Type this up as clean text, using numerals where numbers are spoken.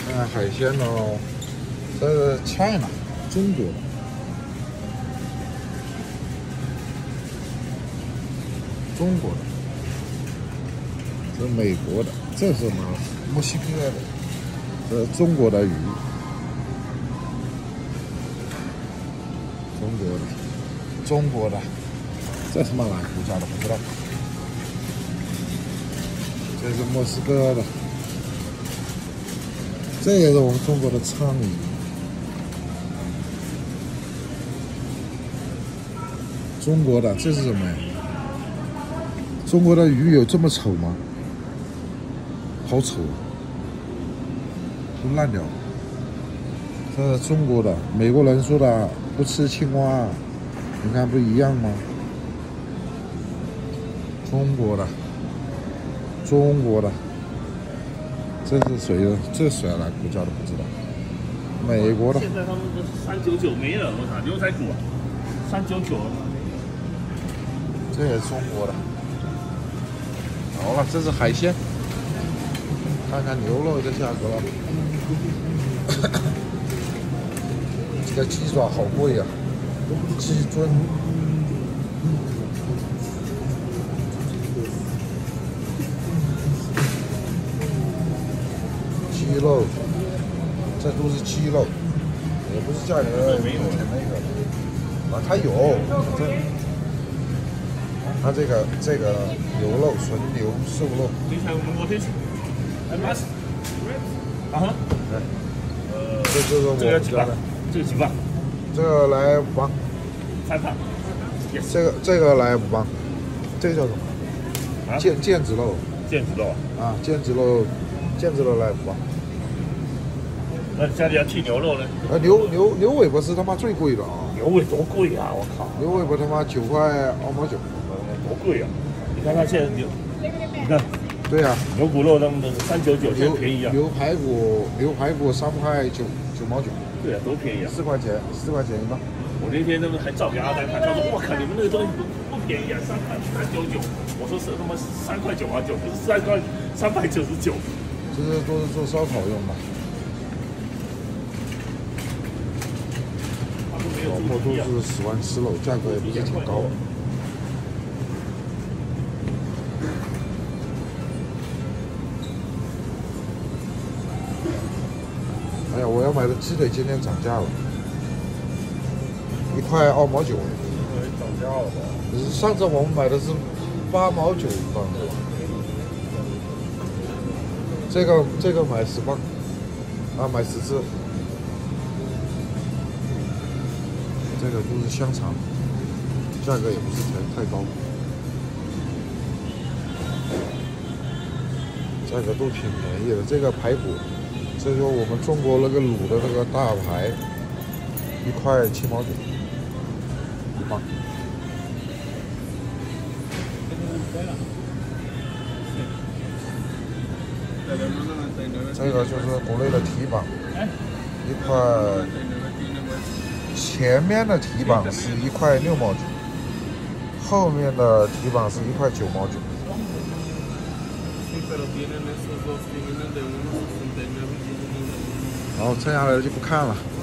看海鲜哦，这是 China 中国的，中国的，这是美国的，这是什么？墨西哥的，这是中国的鱼，中国的，这是什么哪个国家的不知道。这是墨西哥的，这也是我们中国的鲳鱼。中国的这是什么呀？中国的鱼有这么丑吗？好丑，都烂掉了。这是中国的，美国人说的不吃青蛙，你看不一样吗？中国的。中国的，这是谁的？这谁来国家的不知道。美国的。 现在他们都399没了，我操，牛仔骨399。 这也是中国的。好了，这是海鲜，看看牛肉的价格了。这个鸡爪好贵呀、鸡胗。鸡肉，这都是鸡肉，也不是价格没有钱那个啊，它有，它这个牛肉纯牛瘦肉， 啊哈， 这就是我们家的， 这个几磅？ 这个来5磅 3磅， 这个来5磅，这个叫什么？ 啊， 腱子肉， 腱子肉啊，腱子肉来5磅。 那家里要剔牛肉呢？ 牛尾巴是他妈最贵的啊！ 牛尾多贵啊！我靠， 牛尾巴他妈9块2毛9， 多贵啊！你看它现在牛，你看， 对呀、 牛骨肉他们都是399，现在便宜啊！ 牛排骨3块9毛9， 对啊，多便宜啊！ 4块钱一磅。 我那天他们还照给阿丹看，他说：“我靠，你们那个东西不便宜啊，399。”我说是他妈3块99，不是399。 这些都是做烧烤用的。老婆都是喜欢吃肉，价格也不是挺高的。哎呀，我要买的鸡腿今天涨价了，1块2毛9。涨价了吧？上次我们买的是8毛9一磅的。这个买10磅，啊，买10只。这个都是香肠，价格也不是太高，价格都挺便宜的。这个排骨，这就是我们中国那个卤的那个大排，1块7毛9一磅。这个就是国内的蹄膀，1块。前面的蹄膀是1块6毛9，后面的蹄膀是1块9毛9。然后剩下的就不看了。